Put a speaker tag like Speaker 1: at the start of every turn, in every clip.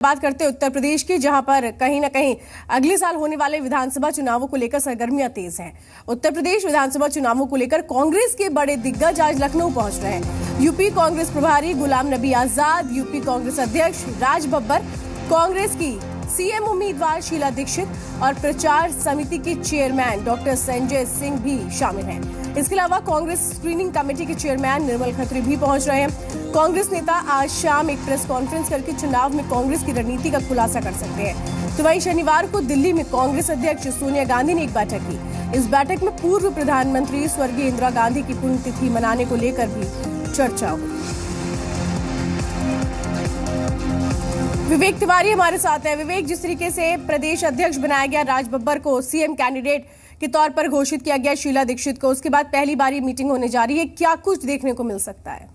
Speaker 1: बात करते हैं उत्तर प्रदेश की, जहां पर कहीं ना कहीं अगले साल होने वाले विधानसभा चुनावों को लेकर सरगर्मियां तेज हैं। उत्तर प्रदेश विधानसभा चुनावों को लेकर कांग्रेस के बड़े दिग्गज आज लखनऊ पहुंच रहे हैं। यूपी कांग्रेस प्रभारी गुलाम नबी आजाद, यूपी कांग्रेस अध्यक्ष राज बब्बर, कांग्रेस की सीएम उम्मीदवार शीला दीक्षित और प्रचार समिति के चेयरमैन डॉक्टर संजय सिंह भी शामिल हैं। इसके अलावा कांग्रेस स्क्रीनिंग कमेटी के चेयरमैन निर्मल खत्री भी पहुंच रहे हैं। कांग्रेस नेता आज शाम एक प्रेस कॉन्फ्रेंस करके चुनाव में कांग्रेस की रणनीति का खुलासा कर सकते हैं। तो वहीं शनिवार को दिल्ली में कांग्रेस अध्यक्ष सोनिया गांधी ने एक बैठक की। इस बैठक में पूर्व प्रधानमंत्री स्वर्गीय इंदिरा गांधी की पुण्यतिथि मनाने को लेकर भी चर्चा हुई। विवेक तिवारी हमारे साथ हैं। विवेक, जिस तरीके से प्रदेश अध्यक्ष बनाया गया राज बब्बर को सीएम कैंडिडेट के तौर पर घोषित किया गया शीला दीक्षित को, उसके बाद पहली बार ये मीटिंग होने जा रही है, क्या कुछ देखने को मिल सकता है?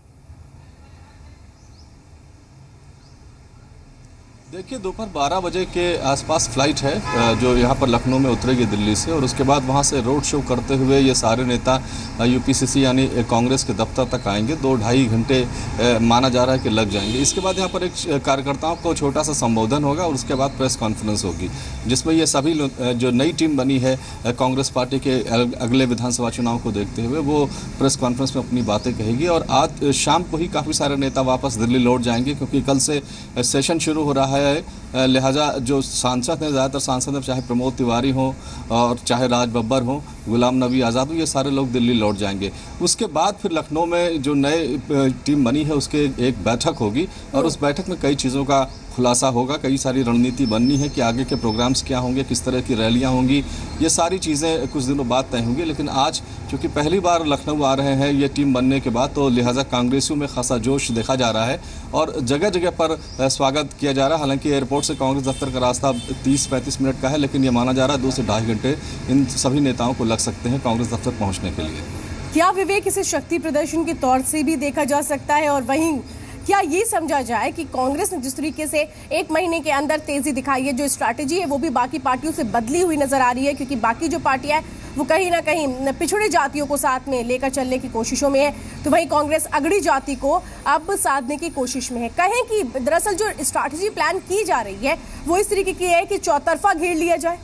Speaker 2: देखिए, दोपहर 12 बजे के आसपास फ्लाइट है जो यहाँ पर लखनऊ में उतरेगी दिल्ली से, और उसके बाद वहाँ से रोड शो करते हुए ये सारे नेता यूपीसीसी यानी कांग्रेस के दफ्तर तक आएंगे। 2-2.5 घंटे माना जा रहा है कि लग जाएंगे। इसके बाद यहाँ पर एक कार्यकर्ताओं को छोटा सा संबोधन होगा और उसके बाद प्रेस कॉन्फ्रेंस होगी, जिसमें ये सभी जो नई टीम बनी है कांग्रेस पार्टी के अगले विधानसभा चुनाव को देखते हुए वो प्रेस कॉन्फ्रेंस में अपनी बातें कहेगी। और आज शाम को ही काफ़ी सारे नेता वापस दिल्ली लौट जाएंगे, क्योंकि कल से सेशन शुरू हो रहा है। लिहाजा जो सांसद हैं, ज़्यादातर सांसद हैं, चाहे प्रमोद तिवारी हों और चाहे राज बब्बर हों, गुलाम नबी आज़ाद हो, ये सारे लोग दिल्ली लौट जाएंगे। उसके बाद फिर लखनऊ में जो नए टीम बनी है उसके एक बैठक होगी और उस बैठक में कई चीज़ों का खुलासा होगा। कई सारी रणनीति बननी है कि आगे के प्रोग्राम्स क्या होंगे, किस तरह की रैलियां होंगी, ये सारी चीज़ें कुछ दिनों बाद तय होंगी। लेकिन आज चूँकि पहली बार लखनऊ आ रहे हैं ये टीम बनने के बाद, तो लिहाजा कांग्रेसियों में खासा जोश देखा जा रहा है और जगह जगह पर स्वागत किया जा रहा है। हालांकि एयरपोर्ट से कांग्रेस दफ्तर का रास्ता 30-35 मिनट का है, लेकिन ये माना जा रहा है 2 से 2.5 घंटे इन सभी नेताओं को लग सकते हैं कांग्रेस दफ्तर पहुँचने के लिए।
Speaker 1: क्या विवेक, इसे शक्ति प्रदर्शन के तौर से भी देखा जा सकता है? और वहीं क्या ये समझा जाए कि कांग्रेस ने जिस तरीके से 1 महीने के अंदर तेजी दिखाई है, जो स्ट्रैटेजी है वो भी बाकी पार्टियों से बदली हुई नजर आ रही है, क्योंकि बाकी जो पार्टियां हैं वो कहीं ना कहीं पिछड़े जातियों को साथ में लेकर चलने की कोशिशों में है, तो वहीं कांग्रेस अगड़ी जाति को अब साधने की कोशिश में है। कहें कि दरअसल जो स्ट्रैटेजी प्लान की जा रही है वो इस तरीके की है कि चौतरफा घेर लिया जाए।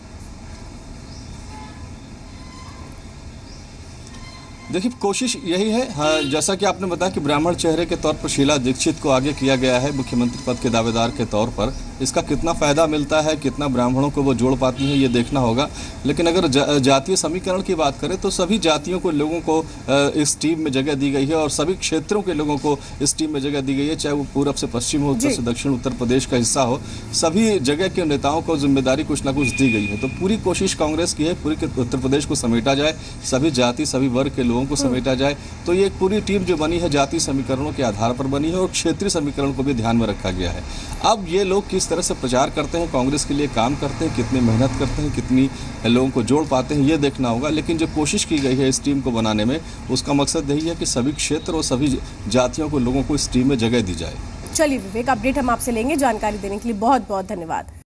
Speaker 2: देखिए, कोशिश यही है। हाँ, जैसा कि आपने बताया कि ब्राह्मण चेहरे के तौर पर शीला दीक्षित को आगे किया गया है मुख्यमंत्री पद के दावेदार के तौर पर। इसका कितना फ़ायदा मिलता है, कितना ब्राह्मणों को वो जोड़ पाती हैं, ये देखना होगा। लेकिन अगर जातीय समीकरण की बात करें तो सभी जातियों को लोगों को इस टीम में जगह दी गई है और सभी क्षेत्रों के लोगों को इस टीम में जगह दी गई है, चाहे वो पूरब से पश्चिम हो, उत्तर से दक्षिण, उत्तर प्रदेश का हिस्सा हो। सभी जगह के नेताओं को जिम्मेदारी कुछ ना कुछ दी गई है। तो पूरी कोशिश कांग्रेस की है पूरी उत्तर प्रदेश को समेटा जाए, सभी जाति सभी वर्ग के लोगों को समेटा जाए। तो ये एक पूरी टीम जो बनी है जातीय समीकरणों के आधार पर बनी है और क्षेत्रीय समीकरण को भी ध्यान में रखा गया है। अब ये लोग किस तरह से प्रचार करते हैं, कांग्रेस के लिए काम करते हैं, कितनी मेहनत करते हैं, कितनी लोगों को जोड़ पाते हैं, ये देखना होगा। लेकिन जो कोशिश की गई है इस टीम को बनाने में, उसका मकसद यही है कि सभी क्षेत्र और सभी जातियों को लोगों को इस टीम में जगह दी जाए।
Speaker 1: चलिए विवेक, अपडेट हम आपसे लेंगे। जानकारी देने के लिए बहुत बहुत धन्यवाद।